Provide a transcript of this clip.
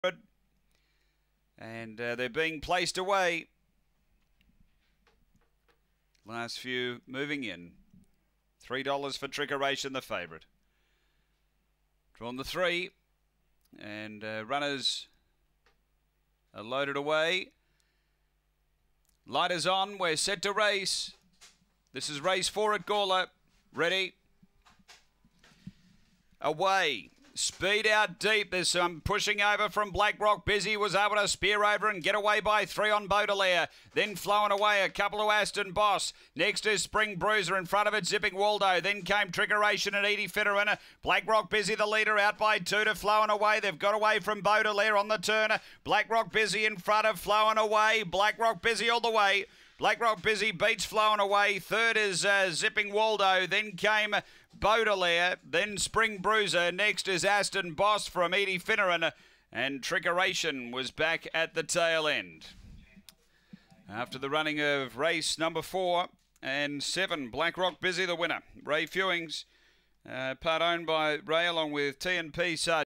And they're being placed away. Last few moving in. $3 for Trickeration, the favourite. Drawn the 3. And runners are loaded away. Light is on. We're set to race. This is race 4 at Gawler. Ready. Away. Speed out deep. There's some pushing over from Black Rock Busy. Was able to spear over and get away by 3 on Baudelaire. Then flowing away a couple of Aston Boss. Next is Spring Bruiser. In front of it Zipping Waldo. Then came Trickeration and Edie Fitterin. Black Rock Busy the leader out by 2 to flowing away. They've got away from Baudelaire on the turn. Black Rock Busy in front of flowing away. Black Rock Busy all the way. Black Rock Busy beats flowing away. Third is Zipping Waldo. Then came Baudelaire. Then Spring Bruiser. Next is Aston Boss from Edie Finneran. And Trickeration was back at the tail end. After the running of race number 4 and 7, Black Rock Busy the winner. Ray Fewings, part owned by Ray along with T&P Sarge.